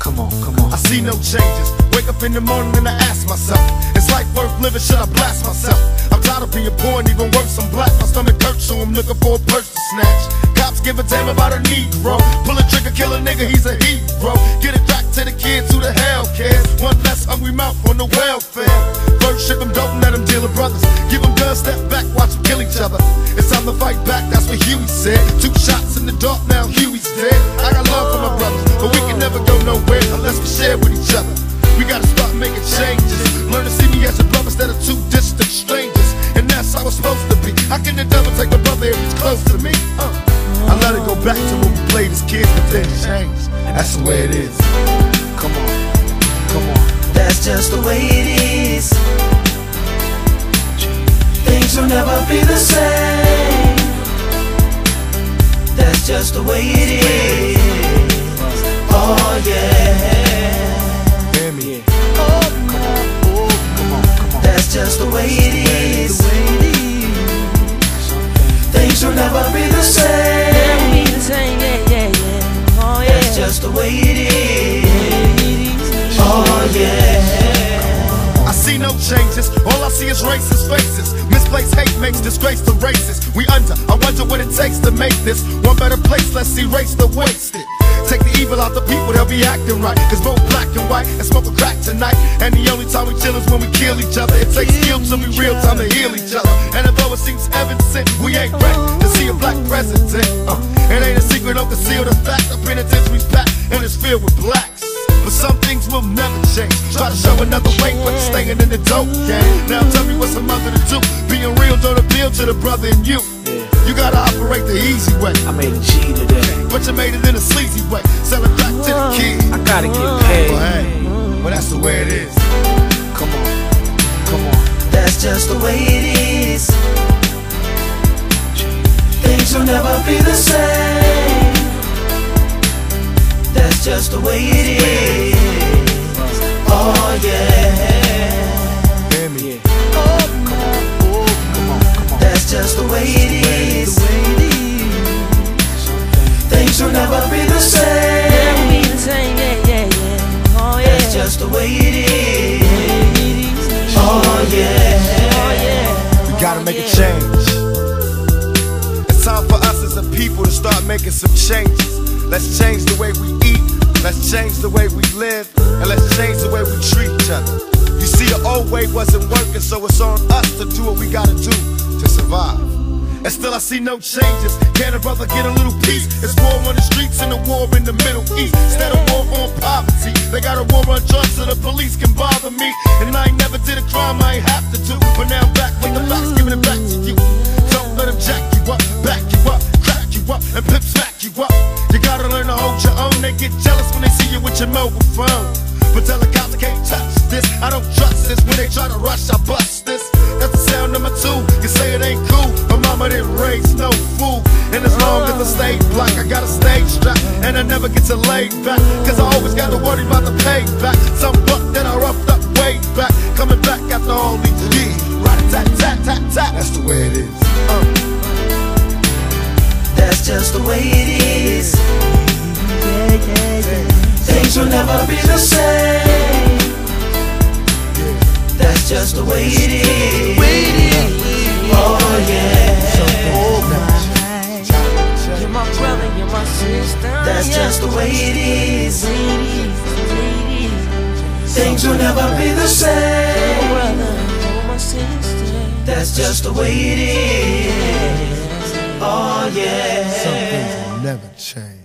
Come on, come on. I see no changes. Wake up in the morning and I ask myself, is life worth living? Should I blast myself? I'm tired of being poor and even worse, I'm black. My stomach hurts, so I'm looking for a purse to snatch. Cops give a damn about a Negro. Pull a trigger, kill a nigga, he's a hero. Get it back to the kids, who the hell cares? One less hungry mouth on the welfare. First ship them, don't let them deal with brothers. Give them guns, step back, watch them kill each other. It's time to fight back, that's what Huey said. 2 shots in the dark, now Huey's dead. I got love for my brothers, but we can never go nowhere unless we share with each other. We gotta start making changes. Learn to see me as a brother instead of 2 distant strangers. And that's how it's supposed to be. How can the devil take a brother if he's close to me? I let it go back to when we played as kids, but then it changed. That's the way it is. Come on, come on. That's just the way it is. Things will never be the same. That's just the way it is. Oh yeah. Hear me? Oh, come on, oh, come on, come on. That's just the way it is. Things will never be the same. That's just the way it is. Oh yeah. I see no changes, all I see is racist faces. Misplaced hate makes disgrace to races. We under, I wonder what it takes to make this one better place. Let's erase the wasted. Take the evil out the people, they'll be acting right. Cause both black and white and smoke a crack tonight. And the only time we chill is when we kill each other. It takes skill to be real time to heal each other. And although it seems evident, we ain't ready to see a black president. It ain't a secret, don't conceal the fact. The penitentiary's packed and it's filled with blacks. But some things will never change. Try to show another way, but you're staying in the dope game. Now tell me what's a mother to do. Being real don't appeal to the brother in you. You gotta operate the easy way. I made a G today, but you made it in a sleazy way. Sell it back to the kids. I gotta get paid. Well, hey, well that's the way it is. Come on, come on. That's just the way it is. Things will never be the same. That's just the way it is. Oh yeah. Hear me? Oh, come on, oh, come on, come on. That's just the way it is. Things will never be the same. That's just the way it is. Oh yeah. We gotta make a change. It's time for us as a people to start making some changes. Let's change the way we eat, let's change the way we live, and let's change the way we treat each other. You see, the old way wasn't working, so it's on us to do what we gotta do to survive. And still I see no changes. Can a brother get a little peace? It's war on the streets and a war in the Middle East. Instead of war on poverty, they got a war on drugs so the police can bother me. And I ain't never did a crime I ain't have to do, but now I'm back with the facts, giving it back to you. Don't let them jack you up, back you up, crack you up, and pimp smack you up. You gotta learn to hold your own. They get jealous when they see you with your mobile phone. But tell the cops I can't touch this. I don't trust this. When they try to rush, I bust this. That's the sound number 2. You say it ain't cool, but mama didn't raise no fool. And as long as I stay black, I got a stage strap, and I never get to lay back. Cause I always gotta worry about the payback. Some buck that I roughed up way back, coming back after all these years. Rat-a-tat-tat-tat-tat. That's the way it is. That's just the way it is. Things will never be the same. That's just the way it is. Oh yeah. You're my brother, you're my sister. That's just the way it is. Things will never be the same. That's just the way it is. Oh yeah. Some things will never change.